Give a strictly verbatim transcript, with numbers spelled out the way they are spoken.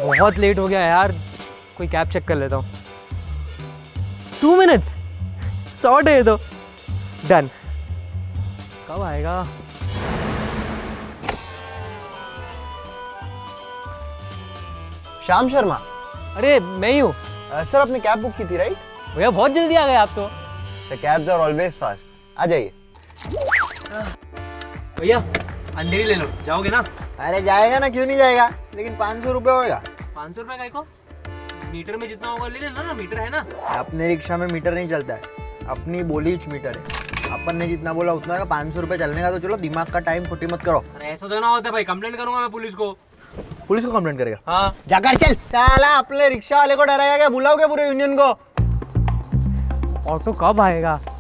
बहुत लेट हो गया यार, कोई कैब चेक कर लेता हूँ। टू मिनट्स सॉर्ट है ये तो। डन। कब आएगा? श्याम शर्मा। अरे मैं ही हूँ सर, आपने कैब बुक की थी राइट? भैया, बहुत जल्दी आ गए आप तो। Sir cabs are always fast, आ जाइए। भैया अंधेरी ले लो, जाओगे ना? अरे जाएगा ना, क्यों नहीं जाएगा, लेकिन पाँच सौ रुपये होगा। पाँच सौ रुपये का? मीटर में जितना होगा ले लेना ना, मीटर है ना। अपने रिक्शा में मीटर नहीं चलता है, अपनी बोली मीटर है। अपन ने जितना बोला उतना का। पाँच सौ रुपये चलने का तो चलो, दिमाग का टाइम खोटी मत करो। अरे ऐसा तो ना होता भाई, कंप्लेंट करूंगा मैं पुलिस को। पुलिस को कंप्लेंट करेगा? हाँ जाकर चल। साला अपने रिक्शा वाले को डराया क्या? बुलाओगे पूरे यूनियन को। ऑटो कब आएगा?